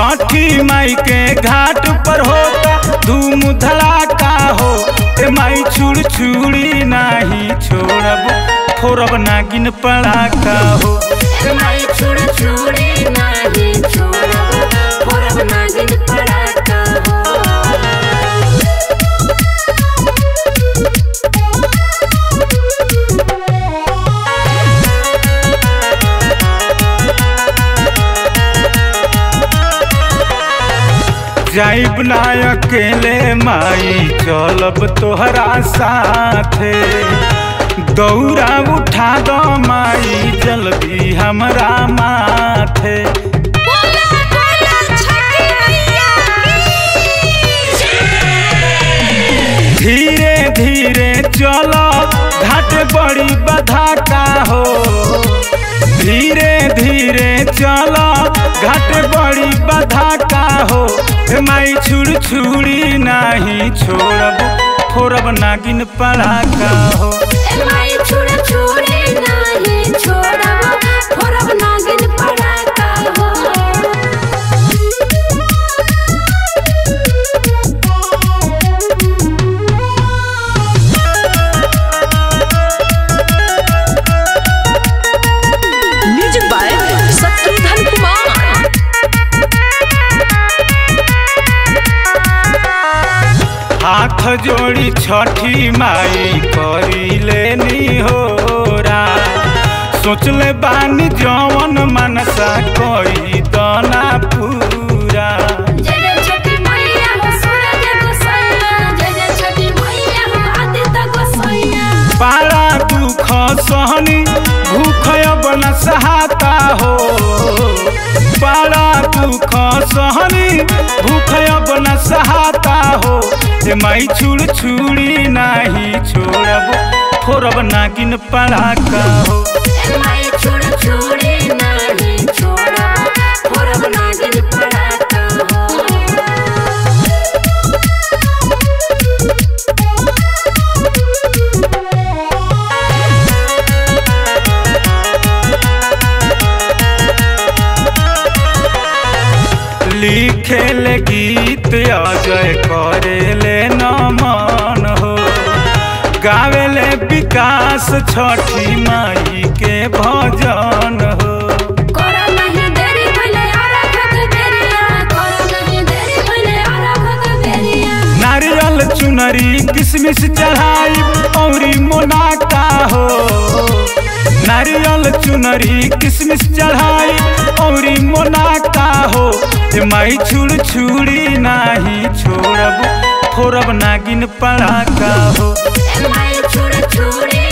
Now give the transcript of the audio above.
छठी माई के घाट पर होता धूम धड़ाका हो। ए माई छुड़ छुड़ी नहीं छोड़ब फोड़ब नागिन पड़ाका हो। ए माई छुड़ छुड़ी नहीं छोड़ब फोड़ब नागिन पड़ाका हो। जाइब ना अकेले माई चलब तोहरा साथे। दौरा उठा दो माई जल्दी हमरा माथे। धीरे धीरे चलो घाट बड़ी बधाका हो। धीरे धीरे चलो घाट बड़ी बधाका हो। माई छुड़ छुड़ी नहीं छोड़ब फोड़ब नागिन पड़ाका हो। माई छुड़ छुड़ी नहीं छोड़ब फोड़ब नागिन पड़ाका हो। Music by Shatrughan Kumar. हाथ जोड़ी छठी माई करी लेनी होरा। सोचले बानी जवन मनसा कोई दाना पूरा। जय जय छठी मैया हो सूरज गोसैया। जय जय छठी मैया हो आदित्य गोसैया। पारा दुख सहनी भूख अब न सहाता हो। पारा दुख सहनी भूख अब न सहाता हो। माई छुड़ छुड़ी नहीं छोड़ब फोड़ब नागिन पड़ाका हो। माई छुड़ छुड़ी नहीं छोड़ब फोड़ब नागिन पड़ाका हो। लिखे ले गीत अजय करे ले नमन हो। गावे ले विकास छठी माई के भजन हो। करो नहीं देरी भले आराधक बेरिया। करो नहीं देरी भले आराधक बेरिया। नारियल चुनरी किसमिस चढ़ाई औरी मोनाका हो। नारियल चुनरी किसमिस चढ़ाई औरी मोनाका हो। माई छुड़ छुड़ी नहीं छोड़ब फोड़ब नागिन पड़ाका हो। माई छुड़ छुड़ी